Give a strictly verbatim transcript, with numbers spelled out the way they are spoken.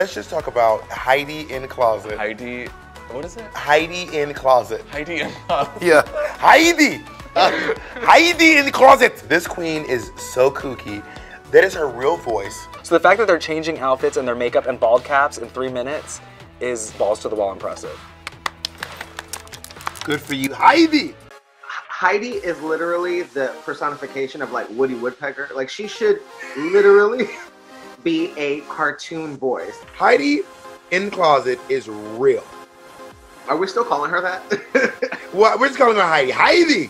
Let's just talk about Heidi in closet. Heidi, what is it? Heidi in closet. Heidi in closet. Yeah, Heidi. Uh, Heidi in the closet. This queen is so kooky. That is her real voice. So the fact that they're changing outfits and their makeup and bald caps in three minutes is balls to the wall impressive. Good for you, Heidi. Heidi is literally the personification of like Woody Woodpecker. Like she should literally be a cartoon voice. Heidi in closet is real. Are we still calling her that? What? We're just calling her Heidi. Heidi.